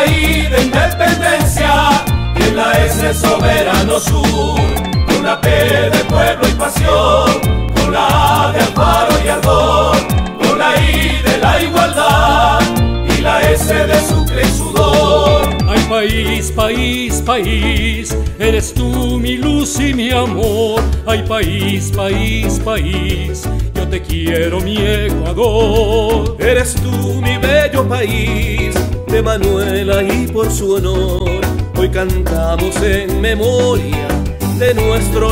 I de independencia, y en la S soberano sur, con la P de pueblo y pasión, con la A de amparo y ardor, con la I de la igualdad y la S de sucre y sudor. Ay, país, país, país, eres tú mi luz y mi amor. Ay, país, país, país, yo te quiero mi Ecuador. Eres tú mi bello país, de Manuela, y por su honor hoy cantamos en memoria de nuestro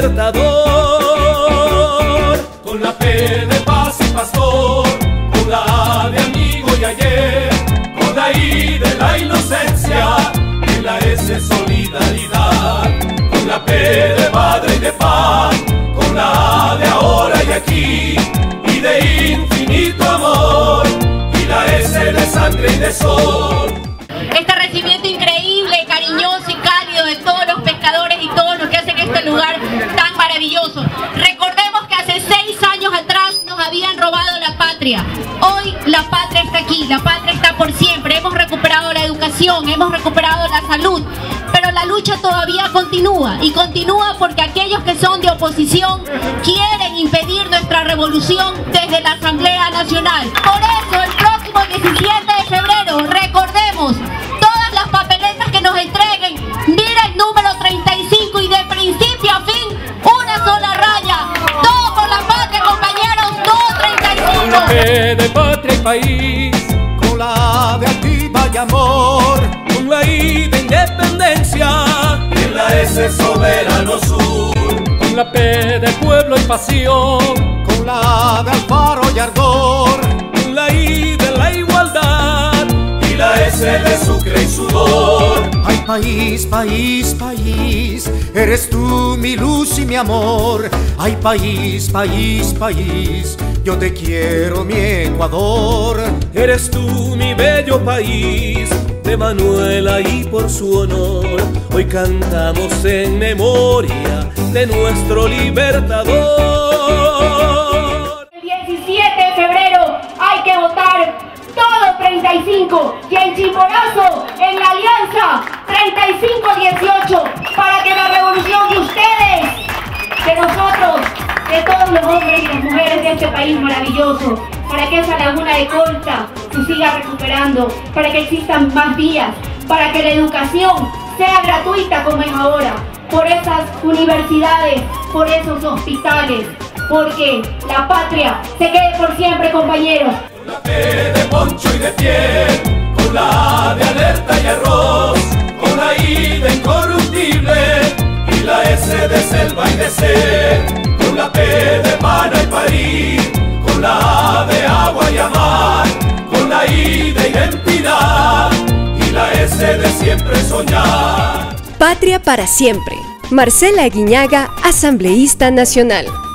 libertador. Con la P de paz y pastor, con la A de amigo y ayer, con la I de la inocencia, y la S solidaridad, con la P de madre y de pan, con la A de ahora y aquí, y de infinito amor, y la S de sangre y de sol. Este recibimiento increíble, cariñoso y cálido de todos los pescadores y todos los que hacen este lugar tan maravilloso. Recordemos que hace 6 años atrás nos habían robado la patria. Hoy la patria está aquí, la patria está por siempre. Hemos recuperado la educación, hemos recuperado la salud, pero la lucha todavía continúa, y continúa porque aquellos que son de oposición quieren impedir nuestra revolución desde la Asamblea Nacional. Por eso el próximo 17 de febrero, recordemos, todas las papeletas que nos entreguen, mira el número 35 y de principio a fin, una sola raya. Todo por la patria, compañeros, todo 35. Con la P de patria y país, Con la A de activa y amor, con la I de independencia, y en la S soberano sur, con la P de pueblo y pasión, con la A de amparo y ardor, con la I de la igualdad y la S de sucre y sudor. Ay, país, país, país, eres tú mi luz y mi amor. Ay, país, país, país, yo te quiero mi Ecuador. Eres tú mi bello país, de Manuela, y por su honor hoy cantamos en memoria de nuestro libertador. El 17 de febrero hay que votar todo 35, y en Chimborazo, en la alianza 35-18, para que la revolución de ustedes, de nosotros, de todos los hombres y las mujeres de este país maravilloso, para que esa laguna de Colta se siga recuperando, para que existan más vías, para que la educación sea gratuita como es ahora, por esas universidades, por esos hospitales, porque la patria se quede por siempre, compañeros. Con la P de poncho y de piel, con la A de alerta y arroz, con la I de incorruptible y la S de selva y de ser, con la P de pana y parir, con la A de agua y amar, con la I de identidad y la S de siempre soñar. Patria para siempre. Marcela Aguiñaga, asambleísta nacional.